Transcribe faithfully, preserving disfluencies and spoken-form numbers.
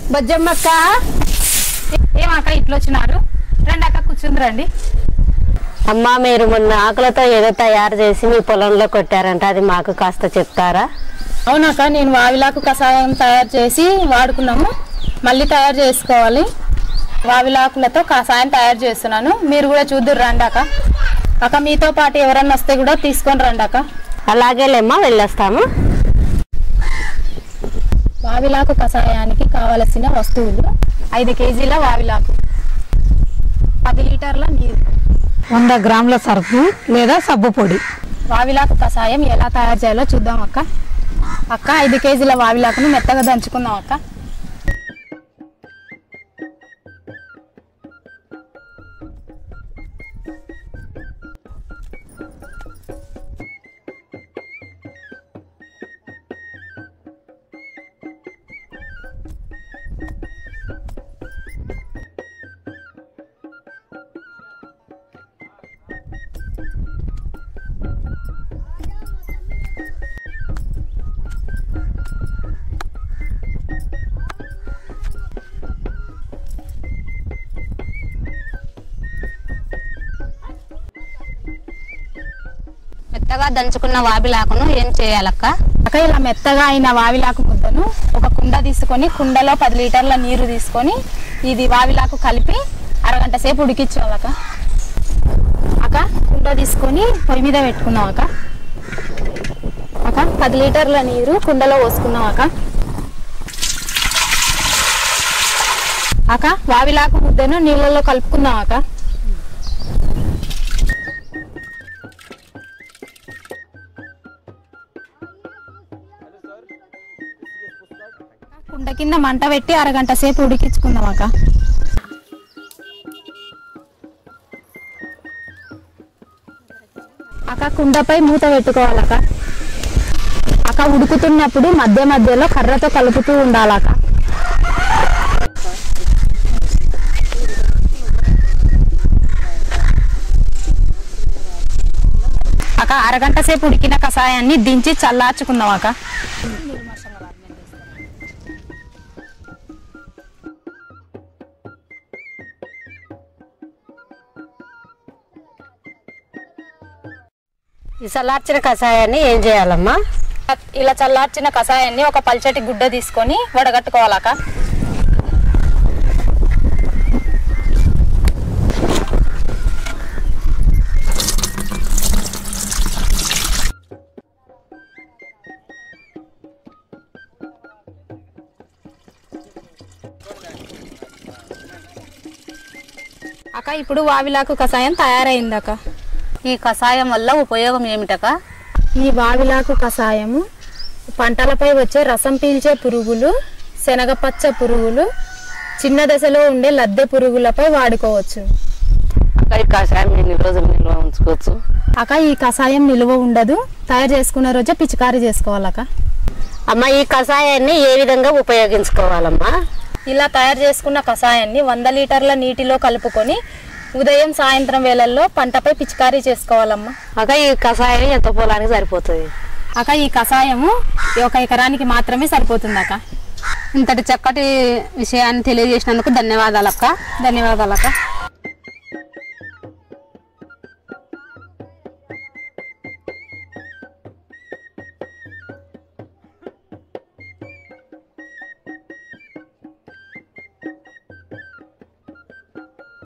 బజ్జమ్మక్క ఏమక్క ఇట్లా వచ్చినారు? రండి అక్క కూర్చుంది రండి. అమ్మా మీరు మొన్న ఆకులతో ఏదో తయారు చేసి మీ పొలంలో కొట్టారంట, అది మాకు కాస్త చెప్తారా? అవునక్క, నేను వావిలాకు కషాయం తయారు చేసి వాడుకున్నాము, మళ్ళీ తయారు చేసుకోవాలి. వావిలాకులతో కషాయం తయారు చేస్తున్నాను, మీరు కూడా చూద్దురు రండి అక్క. అక్క మీతో పాటు ఎవరన్నా వస్తే కూడా తీసుకొని రండి అక్క. అలాగేలేమ్మా, వెళ్ళొస్తాము. వావిలాకు కషాయానికి కావలసిన వస్తువులు: ఐదు కేజీల వావిలాకు, పది లీటర్ల నీరు, వంద గ్రాముల సరుకు లేదా సబ్బు పొడి. వావిలాకు కషాయం ఎలా తయారు చేయాలో చూద్దాం అక్క. అక్క ఐదు కేజీల వావిలాకును మెత్తగా దంచుకుందాం అక్క. మెత్తగా దంచుకున్న వావిలాకును ఏం చేయాలక్క? అక్క ఇలా మెత్తగా అయిన వావిలాకు ముద్దను ఒక కుండ తీసుకొని, కుండలో పది లీటర్ల నీరు తీసుకొని ఇది వావిలాకు కలిపి అరగంట సేపు ఉడికించాలక్క. అక్క కుండ తీసుకొని పొయ్యి మీద పెట్టుకున్నాం అక్క. అక్క పది లీటర్ల నీరు కుండలో పోసుకున్నాం అక్క. అక్క వావిలాకు ముద్దను నీళ్ళలో కలుపుకున్నాం అక్క. కుండ కింద మంట పెట్టి అరగంట సేపు ఉడికించుకుందాం అక్క. అక్క కుండపై మూత పెట్టుకోవాలక్క. అక్క ఉడుకుతున్నప్పుడు మధ్య మధ్యలో కర్రతో కలుపుతూ ఉండాలక్క. అక్క అరగంట సేపు ఉడికిన కషాయాన్ని దించి చల్లార్చుకుందాం అక్క. ఈ చల్లార్చిన కషాయాన్ని ఏం చేయాలమ్మా? ఇలా చల్లార్చిన కషాయాన్ని ఒక పల్చటి గుడ్డ తీసుకొని వడగట్టుకోవాలక్క. అక్క ఇప్పుడు వావిలాకు కషాయం తయారైందక్క. ఈ కషాయం వల్ల ఉపయోగం ఏమిటక? ఈ వావిలాకు కషాయము పంటలపై వచ్చే రసం పీల్చే పురుగులు, శనగపచ్చ పురుగులు, చిన్న దశలో ఉండే లద్దె పురుగులపై వాడుకోవచ్చు. అక్క ఈ కషాయం ఎన్ని రోజులు నిల్వ ఉంచుకోవచ్చు? అక్క ఈ కషాయం నిల్వ ఉండదు, తయారు చేసుకున్న రోజే పిచికారీ చేసుకోవాలక్క. అమ్మ ఈ కషాయాన్ని ఏ విధంగా ఉపయోగించుకోవాలమ్మా? ఇలా తయారు చేసుకున్న కషాయాన్ని వంద లీటర్ల నీటిలో కలుపుకొని ఉదయం సాయంత్రం వేళల్లో పంటపై పిచికారీ చేసుకోవాలమ్మా. అక్క ఈ కషాయం ఎంత పొలానికి సరిపోతుంది? అక్క ఈ కషాయము ఒక ఎకరానికి మాత్రమే సరిపోతుంది అక్క. ఇంతటి చక్కటి విషయాన్ని తెలియజేసినందుకు ధన్యవాదాలు అక్క. ధన్యవాదాలు అక్క.